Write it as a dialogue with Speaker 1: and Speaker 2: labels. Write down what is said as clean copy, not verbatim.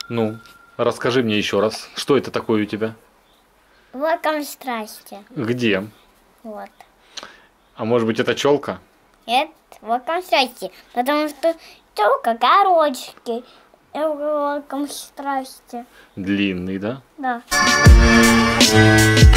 Speaker 1: Ну, расскажи мне еще раз, что это такое у тебя?
Speaker 2: Волком страсти.
Speaker 1: Где?
Speaker 2: Вот.
Speaker 1: А может быть, это челка?
Speaker 2: Это волком страсти. Потому что телка корочки. Волком страсти.
Speaker 1: Длинный, да?
Speaker 2: Да.